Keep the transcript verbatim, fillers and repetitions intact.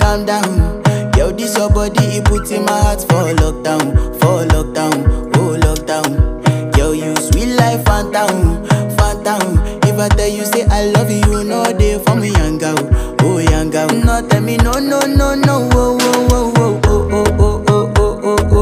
calm down. Yo, this your body, it puts in my heart for lockdown, for lockdown, oh lockdown. Yo, you sweet life, phantom, phantom. If I tell you say I love you, you know they for me young girl, oh young girl. No tell me no, no, no, no, oh, oh.